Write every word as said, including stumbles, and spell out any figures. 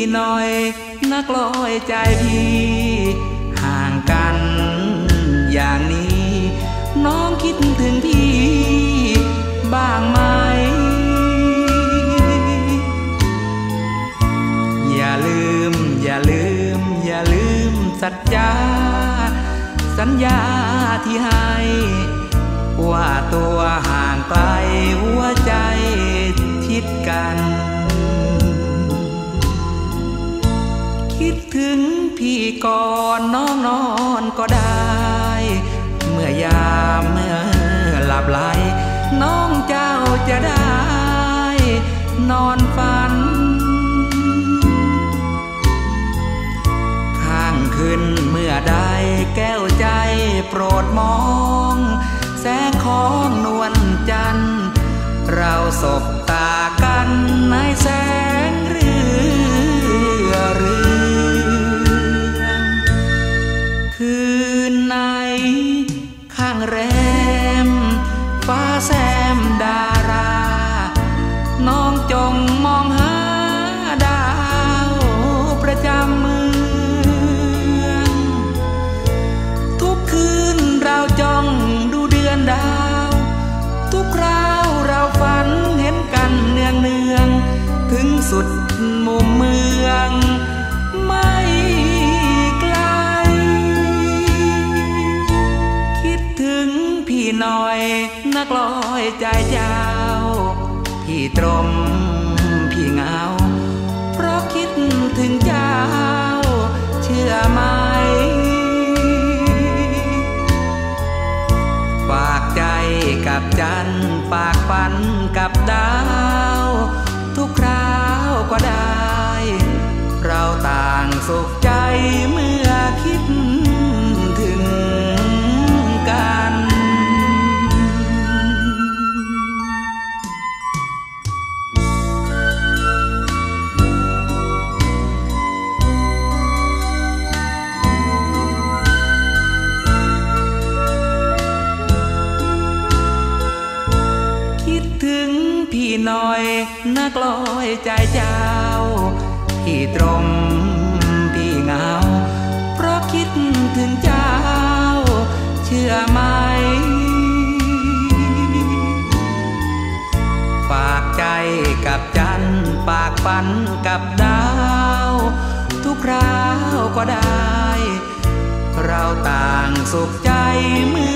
หน่อยนักลอยใจพี่ห่างกันอย่างนี้น้องคิดถึงพี่บ้างไหมอย่าลืมอย่าลืมอย่าลืมสัจจาสัญญาที่ให้ว่าตัวห่างไกลหัวใจชิดกันคิดถึงพี่ก่อนน้องนอนก็ได้เมื่อยามเมื่อหลับไหลน้องเจ้าจะได้นอนฝันข้างคืนเมื่อใดแก้วใจโปรดมองแสงของนวลจันทร์เราสบตากันในแสงเรือเรืองคืนไหนข้างแรมฟ้าแซมดาราน้องจงมองหาดาวประจำเมืองทุกคืนเราจ้องดูเดือนดาวทุกคราวเราฝันเห็นกันเนืองเนืองถึงสุดมุมเมืองไม่ไกลคิดถึงพี่หน่อยนักลอยใจเจ้าพี่ตรมพี่เหงาเพราะคิดถึงเจ้าเชื่อไหมฝากใจกับจันทร์ฝากฝันกับดาวทุกคราวก็ได้เราต่างสุขใจเมื่อคิดถึงกันพี่หน่อยนักลอยใจเจ้าพี่ตรมพี่เหงาเพราะคิดถึงเจ้าเชื่อไหมฝากใจกับจันทร์ฝากฝันกับดาวทุกคราวก็ได้เราต่างสุขใจเมื่อ